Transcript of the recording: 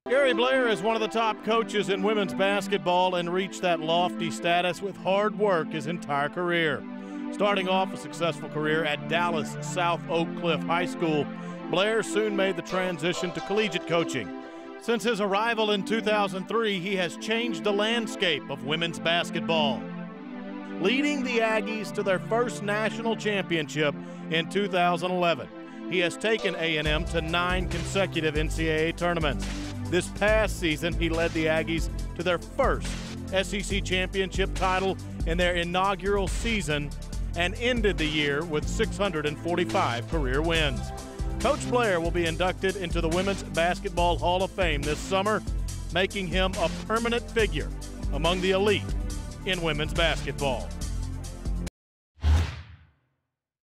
Gary Blair is one of the top coaches in women's basketball and reached that lofty status with hard work his entire career. Starting off a successful career at Dallas South Oak Cliff High School, Blair soon made the transition to collegiate coaching. Since his arrival in 2003, he has changed the landscape of women's basketball, leading the Aggies to their first national championship in 2011. He has taken A&M to 9 consecutive NCAA tournaments. This past season, he led the Aggies to their first SEC championship title in their inaugural season and ended the year with 645 career wins. Coach Blair will be inducted into the Women's Basketball Hall of Fame this summer, making him a permanent figure among the elite in women's basketball.